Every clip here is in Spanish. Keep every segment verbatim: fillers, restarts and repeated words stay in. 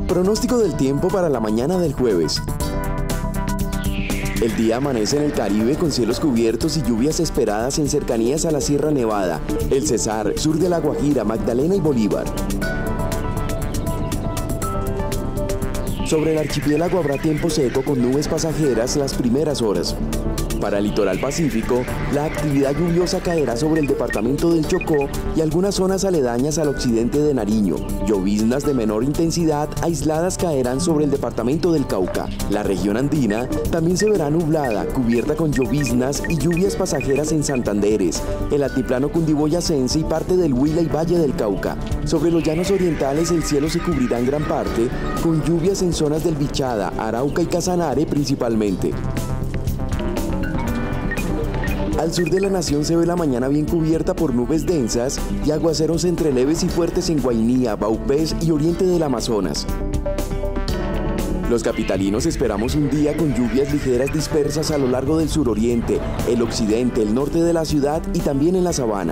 Pronóstico del tiempo para la mañana del jueves. El día amanece en el Caribe con cielos cubiertos y lluvias esperadas en cercanías a la Sierra Nevada, el Cesar, sur de La Guajira, Magdalena y Bolívar. Sobre el archipiélago habrá tiempo seco con nubes pasajeras las primeras horas. Para el litoral pacífico, la actividad lluviosa caerá sobre el departamento del Chocó y algunas zonas aledañas al occidente de Nariño. Lloviznas de menor intensidad aisladas caerán sobre el departamento del Cauca. La región andina también se verá nublada, cubierta con lloviznas y lluvias pasajeras en Santanderes, el altiplano cundiboyacense y parte del Huila y Valle del Cauca. Sobre los llanos orientales el cielo se cubrirá en gran parte, con lluvias en zonas del Bichada, Arauca y Casanare principalmente. Al sur de la nación se ve la mañana bien cubierta por nubes densas y aguaceros entre leves y fuertes en Guainía, Vaupés y oriente del Amazonas. Los capitalinos esperamos un día con lluvias ligeras dispersas a lo largo del suroriente, el occidente, el norte de la ciudad y también en la sabana.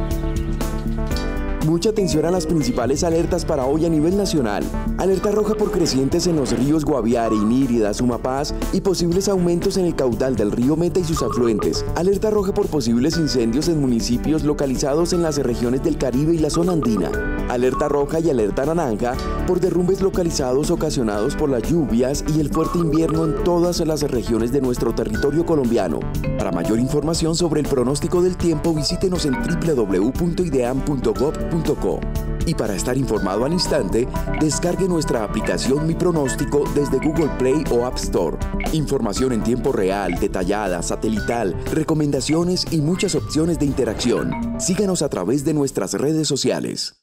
Mucha atención a las principales alertas para hoy a nivel nacional. Alerta roja por crecientes en los ríos Guaviare, Inírida, Sumapaz y posibles aumentos en el caudal del río Meta y sus afluentes. Alerta roja por posibles incendios en municipios localizados en las regiones del Caribe y la zona andina. Alerta roja y alerta naranja por derrumbes localizados ocasionados por las lluvias y el fuerte invierno en todas las regiones de nuestro territorio colombiano. Para mayor información sobre el pronóstico del tiempo, visítenos en w w w punto ideam punto gov punto co. Y para estar informado al instante, descargue nuestra aplicación Mi Pronóstico desde Google Play o App Store. Información en tiempo real, detallada, satelital, recomendaciones y muchas opciones de interacción. Síganos a través de nuestras redes sociales.